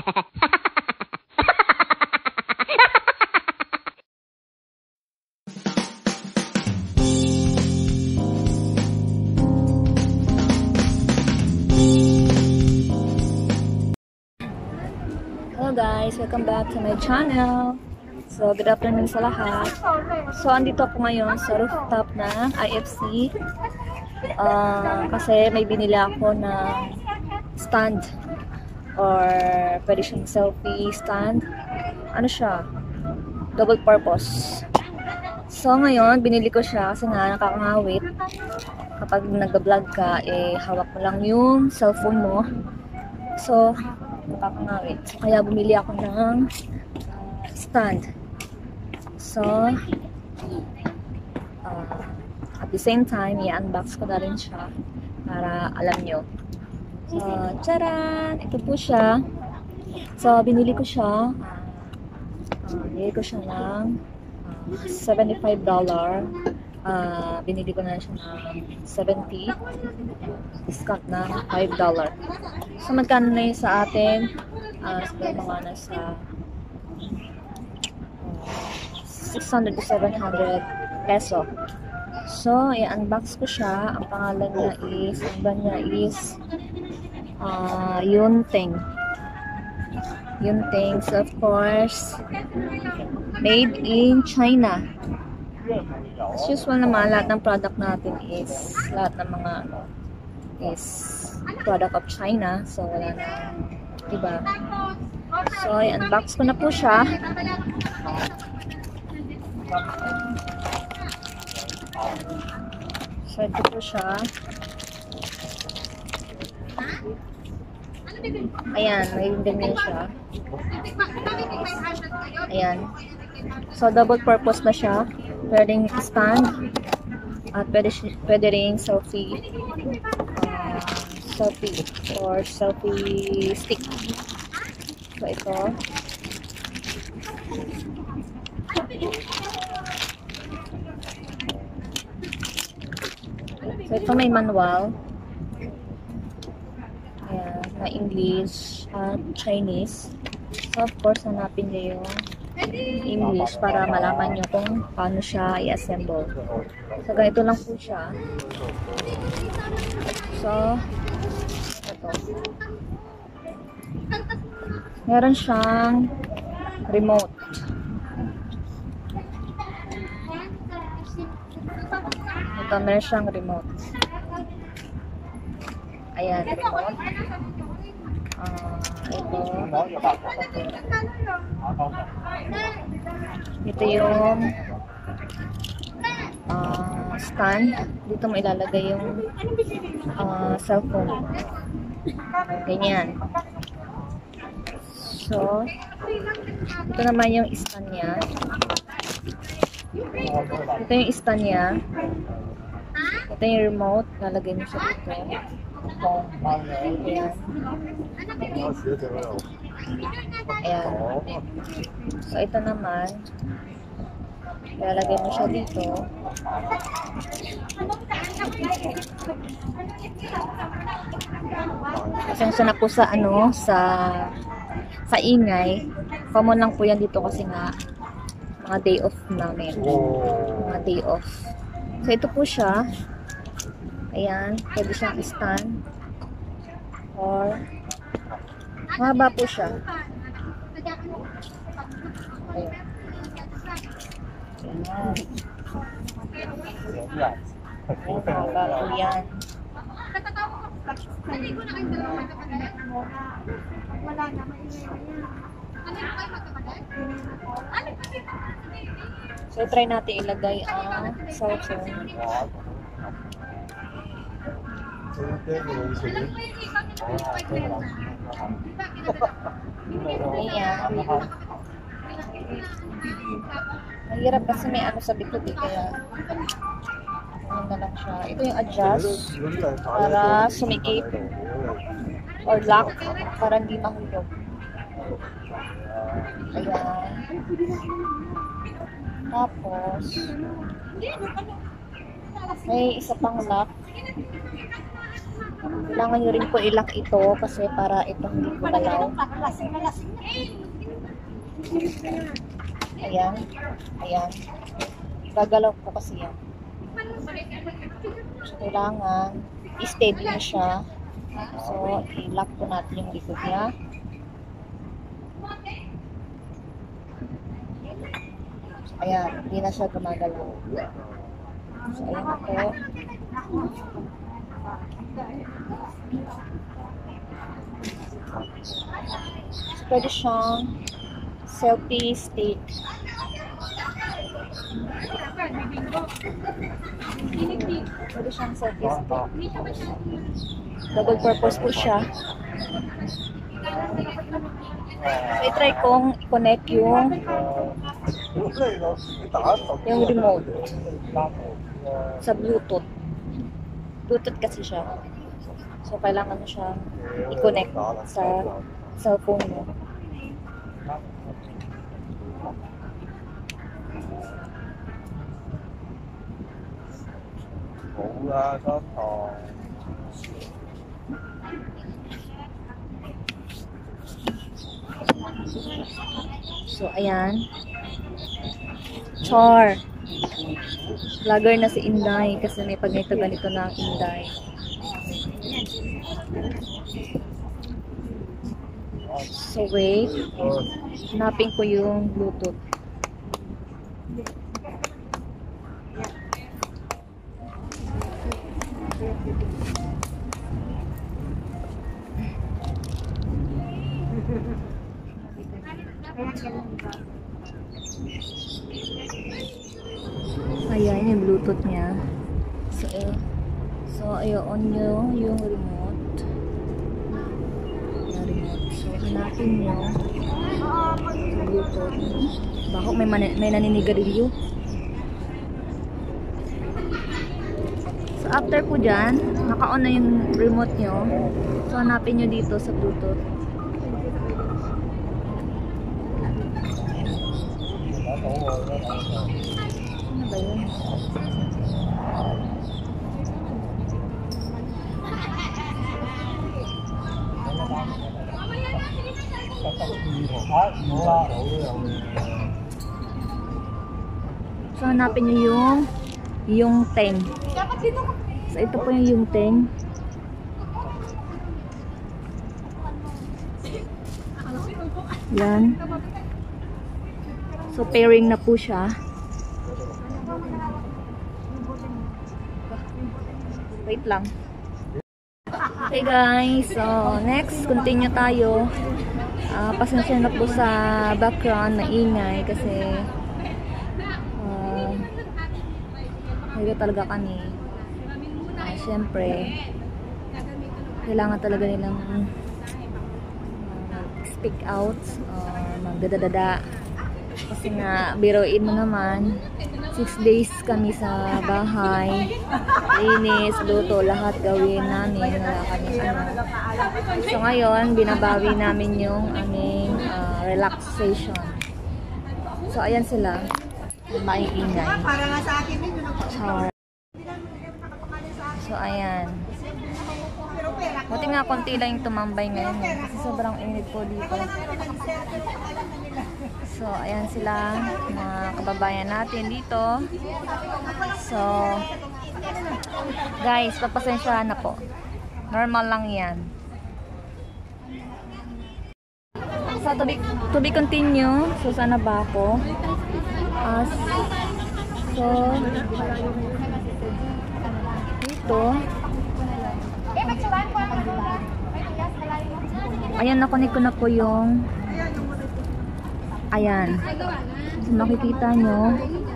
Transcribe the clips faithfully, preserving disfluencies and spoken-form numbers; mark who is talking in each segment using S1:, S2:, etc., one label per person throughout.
S1: Hello guys, welcome back to my channel. So, good afternoon sa lahat. So, andito ako ngayon sa rooftop ng I F C. Uh, kasi may binili ako ng stand or pwede siyang selfie stand. Ano siya? Double purpose. So, ngayon, binili ko siya kasi nga nakakangawit. Kapag nag-vlog ka, eh, hawak mo lang yung cellphone mo. So, nakakangawit. So, kaya bumili ako ng stand. So, uh, at the same time, i-unbox ko na rin siya para alam nyo. So, charan! Ito po siya. So, binili ko siya. Uh, binili ko siya ng uh, seventy-five dollars. Uh, binili ko na siya ng seventy. Discount na five dollars. So, magkano na yun sa atin? Uh, so, mga nasa six hundred to seven hundred peso. So, i-unbox ko siya. Ang pangalan niya is, ang brand niya is uh, Yunting. Yunting. So, of course, made in China. As usual naman, lahat ng product natin is, lahat ng mga is product of China. So, wala na, diba? So, i-unbox ko na po siya. So, ito po siya. Ayan, may ganyan siya. Ayan. So, double purpose na siya. Pwedeng stand. At pwede, pwede rin selfie. Uh, selfie. Or selfie stick. So, ito. So, ito may manual. Ayan, na English at Chinese. So, of course, hanapin niyo yung English para malaman nyo kung paano siya i-assemble. So, ganito lang po siya. So, ito. Meron siyang remote. Ito, meron siyang remote. Ayan, remote. Uh, ito. Ito yung uh, stand. Dito mo ilalagay yung uh, cellphone. Ganyan. So, ito naman yung stand niya. Ito yung stand niya. Ito yung remote. Lalagay mo siya dito. Ayan. Ayan. So, ito naman. Lalagay mo siya dito. Pasensya na po sa ano, sa sa ingay. Common lang po yan dito kasi nga mga day off namin. Mga day off. So, ito po siya. Ayan. Pwede siyang stand. Or mahaba po siya. Ayan. Ayan. Ayan. Mahaba po yan. So, try natin ilagay ang cellphone. Ayan. Mahirap kasi may ano sa likod eh, kaya ano na lang siya. Ito yung adjust para sumikip or lock para hindi mahulog. Ayan. Tapos May isa pang lock. Kailangan nyo rin po i-lock ito kasi para itong hindi po galaw. Ayan. Ayan. Gagalaw po kasi yan. So, kailangan i-steady na siya. So, i-lock po natin yung likod niya. So, ayan. Hindi na siya gumagalaw. So, ayan na po. So, pwede siyang selfie stick. Pwede siyang selfie stick. Double purpose po siya. So, i-try kong i-connect yung yung remote sa Bluetooth. Bluetooth kasi siya. So, kailangan mo siyang i-connect sa cellphone mo. So, ayan. Char. Vlogger na si Inday kasi may pag ganito ganito na ang Inday. So, wait. Hanapin ko yung Bluetooth. Ayan yung Bluetooth niya. So, eh, so ayo-on nyo yung remote. Yung remote. So, hanapin nyo yung Bluetooth. Bako may, may naninigarilyo. So, after po dyan, naka-on na yung remote nyo. So, hanapin nyo dito sa Bluetooth. Ano ba yun? So, hanapin nyo yung yung teng. So, ito po yung yung teng. Yan. So, pairing na po siya. Wait lang. Okay guys, so next, continue tayo. Uh, pasensya na po sa background, maingay kasi uh, hindi talaga kami. Uh, Siyempre, kailangan talaga nilang uh, speak out, uh, magdadadada. Kasi nga, biruin mo naman, six days kami sa bahay, linis, luto, lahat gawin namin, wala kaming ano. So ngayon, binabawi namin yung aming uh, relaxation. So ayan sila, maiingay. Char. So ayan. Buti nga konti lang yung tumambay ngayon eh, kasi sobrang init po dito. So, ayan sila, mga kababayan natin dito. So, guys, papasensyahan na po. Normal lang yan. So, to be, to be continue. So, sana ba ako? As, so, dito. Ayan, nakunik ko na po yung ayan. So, makikita nyo.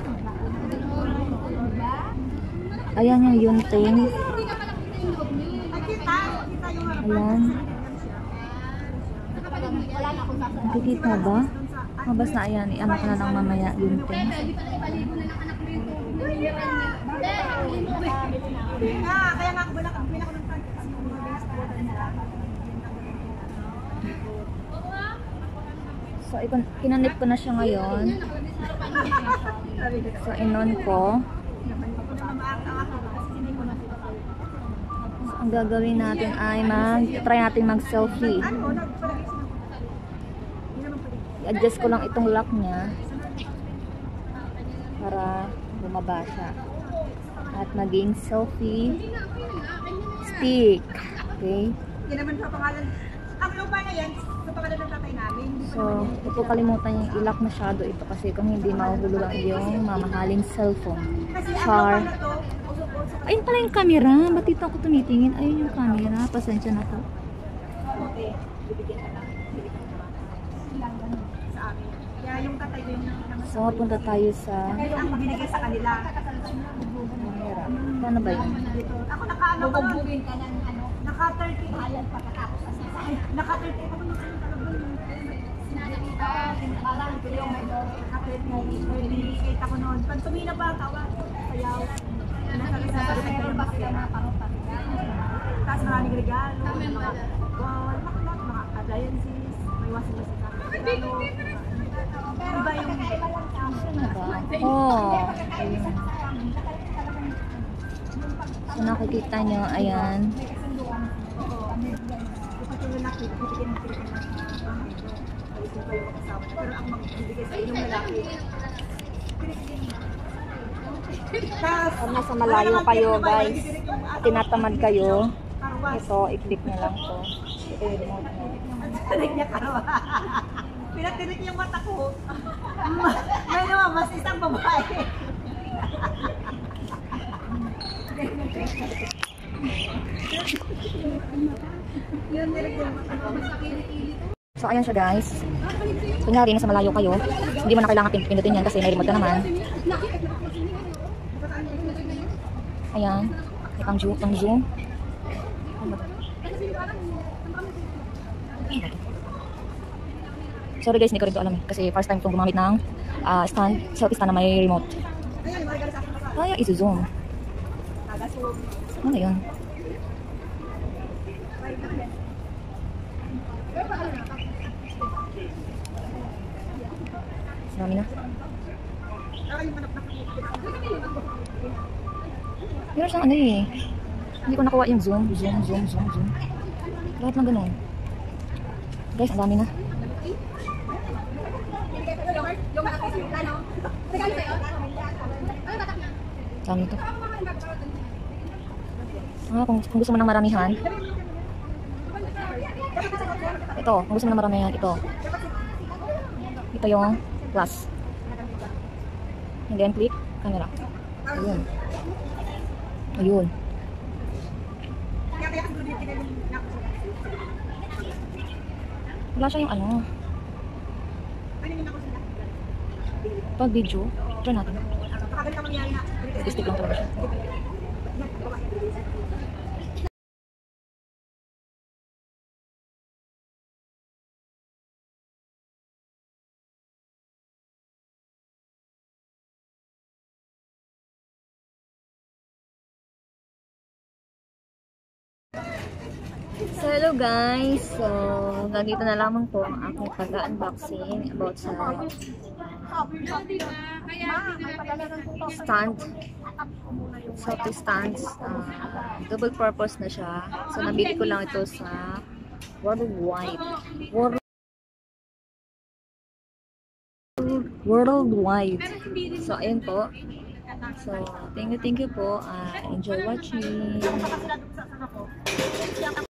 S1: Ayan yung yunting. Ayan. Nakikita ba? Oh, basta ayan. I-ano ko na lang mamaya yunting. Kaya nga ako ba So, kinonect ko na siya ngayon. So, inon ko. ang gagawin natin ay mag try natin mag selfie. I-adjust ko lang itong lock niya para bumaba siya at maging selfie stick. Okay,
S2: Hindi naman sa pangalan. Ang lupa na yan, sa pangalan ng tatay namin.
S1: so huwag po kalimutan yung i-lock masyado ito kasi kung hindi mahuhulog ang iyong mamahaling cellphone.
S2: Kasi ang
S1: Char.
S2: lupa na to, usok-usok
S1: Ayun pala yung camera. Ba't dito ako tumitingin? Ayun yung camera. Pasensya na po.
S2: sa amin. Kaya yung tatay ko yung naman.
S1: So, punta tayo sa
S2: Kaya ang binigay sa kanila.
S1: camera. Paano ba yun?
S2: Ako nakaano ko nun. Naka thirty. Naka thirty ako nung parang yung may naka thirty ako noon. Pag tumina pa tawa, sayaw. Tapos maraming regalo, mga ball, mga mga appliances, may washing machine sa regalo. Iba yung
S1: Ano ba? Oh. Ayun. So, nakikita nyo, ayan.
S2: pero ang magbibigay sa inyong lalaki. Tapos,
S1: Kung nasa malayo kayo, guys, tinatamad kayo, ito, i-click nyo lang to. Ito yung remote nyo.
S2: Pinatirik niya karo. Pinatirik yung mata ko. May naman, mas isang babae. Yun, tirik yung mata ko. Mas nakilit-ilit.
S1: So, ayan siya, guys. Kunyari, nasa malayo kayo, hindi mo na kailangan pindutin yan kasi may remote ka naman. Ayan. May pang zoom. Pang zoom. Sorry guys, hindi ko rin ito alam eh. Kasi first time kong gumamit ng uh, stand, selfie stand na may remote. Kaya iso-zoom. Ano yun? Marami na. Meron siyang ano eh. Hindi ko nakuha yung zoom, zoom, zoom, zoom, zoom. Lahat ng ganun. Guys, ang dami na. Dami ito. Ah, kung, kung gusto mo ng maramihan. Ito, kung gusto mo ng maramihan, ito. Ito yung plus. And then click camera. Ayun. Ayun. Wala siya yung ano. Pag video, try natin. Statistic lang talaga siya. So, hello guys. So, ganito na lamang po ang aking pag-unboxing about sa stand. Selfie stands. Uh, double purpose na siya. So, nabili ko lang ito sa worldwide. World worldwide. So, ayun po. So, thank you, thank you po. Uh, enjoy watching.